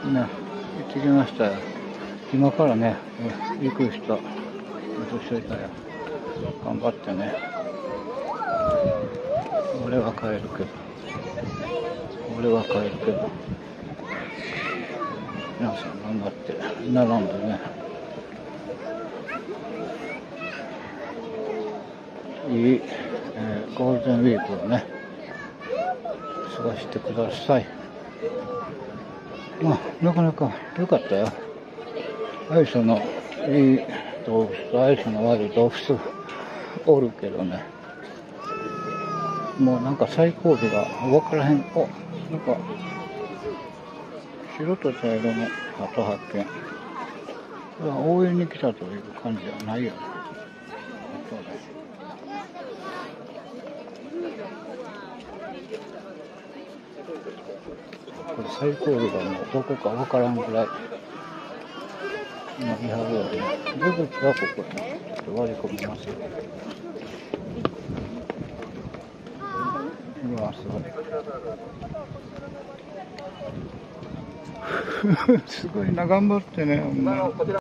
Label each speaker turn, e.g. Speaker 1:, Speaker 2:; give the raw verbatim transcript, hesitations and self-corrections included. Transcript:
Speaker 1: ね、行ってきましたよ。今からね、行く人、移しといたよ。頑張ってね。俺は帰るけど。俺は帰るけど。皆さん頑張って並んでね。いい、えー、ゴールデンウィークをね、過ごしてください。まあ、なかなか良かったよ。相性のいい動物と相性の悪い動物おるけどね。もうなんか最後尾が分からへん。お、なんか白と茶色の鳩発見。これは応援に来たという感じはないよね。これ最後尾がもうどこか分からんぐらいの見張るよね。出口はここにちょっと割り込みますよ。うわ、すごい。すごいな、頑張ってね。